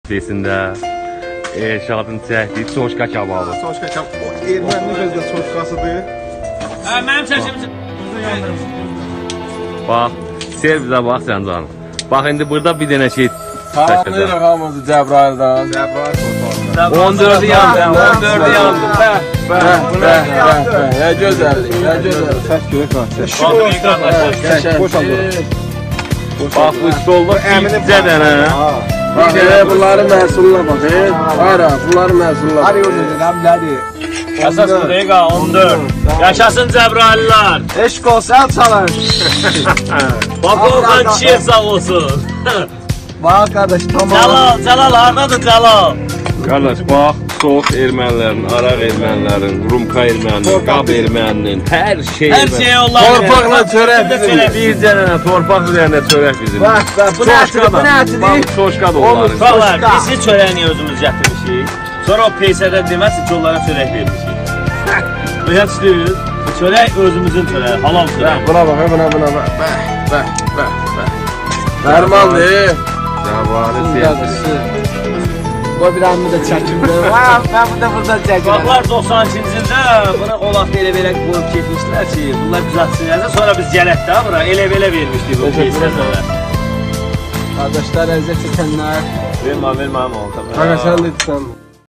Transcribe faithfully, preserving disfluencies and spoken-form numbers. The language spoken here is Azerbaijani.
Desində Elşadın çəkdiyi çoşka kababı. Çoşka kababı. O erməninin gözdə çoşkasıdır. Hə, mənim çəkim. Bax, servizə bax sən canım. Bax, indi burada bir dənə şey Tanıyırıq hamımızı Cəbraildən. Cəbrail çoşkası. on dördü yandı, on dördü yandı. Bəh, bəh, bəh, bəh, bəh. Nə gözəllik, nə gözəllik. Səs görək var. Bax, qardaşlar. Bax, bu stolda bircə dənə. Bax, bunların məhsuluna bax. Ara, bunların məhsuluna bax. Hadi yolun dedim, nədir? Əsas bu dəqiqə on dörd. Yaşasın Cəbraillər. Eşq olsun, çalın. Bax, Orxan kişiyə sağ olsun. Bax, qardaş, tamam. Cəlal, Cəlal, haradadır Cəlal? Qardaş, bax, soğuk ermənilərin, araq ermənilərin, rumka erməninin, qab erməninin, hər şey Hər şey onlar. Torpaqla çörək bizim. Bircə dənə torpaq üzərində çörək bizim. Bax, bax, bu nə ətidir, bu nə ətidir? Bax, çoşka da onların. Uşaqlar, biz heç çörəyini özümüz gətirmişik. Sonra o peysədə deməsin ki, onlara çörək vermişik. Belə çıxdıyız. Çörək özümüzün çörəyi, halal çörək. Buna bax, buna, buna bax. Bəh, bəh, bəh, bəh. Dərmandır. Cəvali siyasi. Bu bir anını da çəkimdir. Vay, mən burada burada çəkirəm. Uşaqlar doxsan ikinci ildə buna olaq elə-belə qoyub getmişlər ki, bunlar düzəltsinlərsə, sonra biz gələk də bura elə-belə vermişdik bu peysədə. Qardaşlar, əziyyət çəkənlər. Vermə, vermə, amma oldu. Qaqa, sən də etsən.